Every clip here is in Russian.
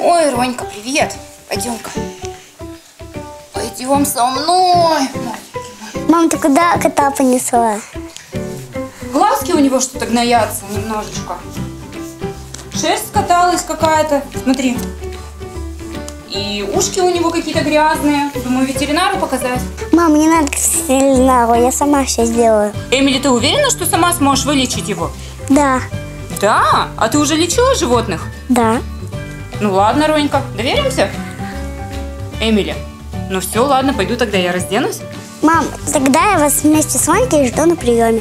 Ой, Ронька, привет. Пойдем-ка. Пойдем со мной. Мам, ты куда кота понесла? Глазки у него что-то гноятся немножечко. Шерсть скаталась какая-то. Смотри. И ушки у него какие-то грязные. Думаю, ветеринару показать. Мам, не надо к ветеринару, я сама все сделаю. Эмили, ты уверена, что сама сможешь вылечить его? Да. Да? А ты уже лечила животных? Да. Ну ладно, Ронька, доверимся? Эмили, ну все, ладно, пойду тогда я разденусь. Мам, тогда я вас вместе с Ванькой жду на приеме.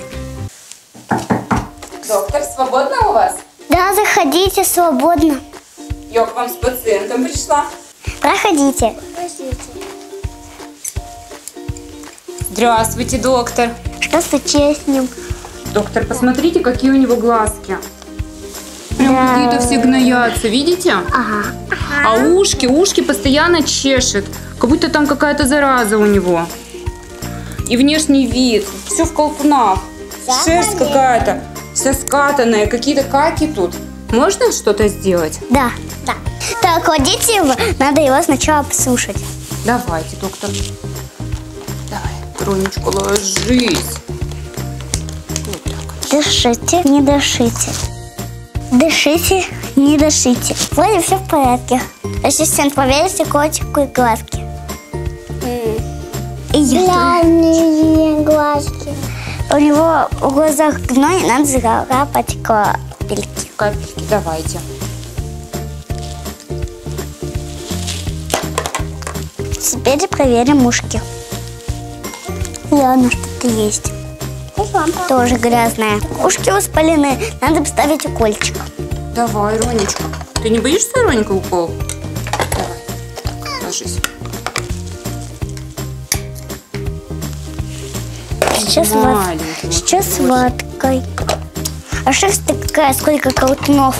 Доктор, свободно у вас? Да, заходите, свободно. Я к вам с пациентом пришла. Проходите. Здравствуйте, доктор. Что случилось с ним? Доктор, посмотрите, какие у него глазки. Прям какие-то все гноятся, видите? Ага. А ушки постоянно чешет. Как будто там какая-то зараза у него. И внешний вид. Все в колтунах. Шерсть какая-то. Вся скатанная. Какие-то каки тут. Можно что-то сделать? Да. Да. Так, кладите его, надо его сначала посушить. Давайте, доктор. Давай, Ронечка, ложись. Вот так. Дышите, не дышите. Дышите, не дышите. Вроде все в порядке. Ассистент, проверьте котику и глазки. И главные глазки. У него в глазах гной, надо закапать капельки. Капельки, давайте. Теперь проверим ушки. Ладно, что-то есть. Тоже грязная. Ушки воспалены, надо поставить укольчик. Давай, Ронечка. Ты не боишься, Ронька, укол? Давай, ложись. Сейчас ваткой. А шерсть такая, сколько колтунов.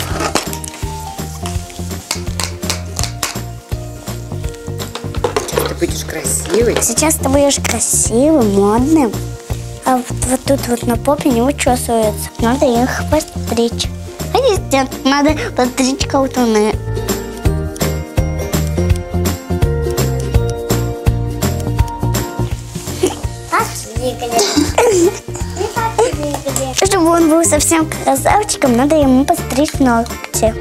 Ты будешь красивый. Сейчас ты будешь красивым, модным. А вот тут вот на попе не вычесывается. Надо их подстричь. Ассистент, надо подстричь колтуны. Чтобы он был совсем красавчиком, надо ему подстричь ногти.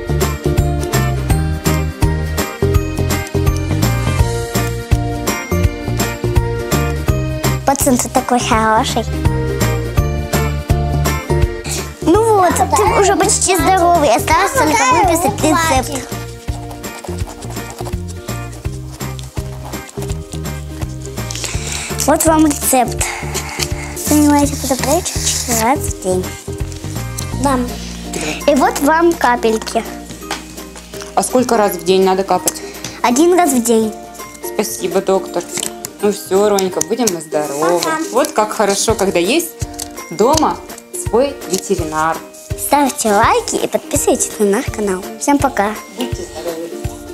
Пациент такой хороший. Ну вот, ты уже почти здоровый. Осталось только выписать рецепт. Вот вам рецепт. Принимайте подобрачек 4 раза в день. Да. И вот вам капельки. А сколько раз в день надо капать? 1 раз в день. Спасибо, доктор. Ну все, Ронька, будем мы здоровы. Вот как хорошо, когда есть дома свой ветеринар. Ставьте лайки и подписывайтесь на наш канал. Всем пока. Будьте здоровы.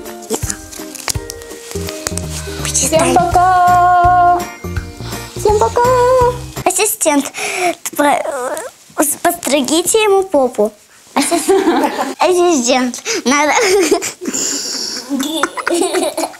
Всем пока. Всем пока. Ассистент, постригите ему попу. Ассистент, надо...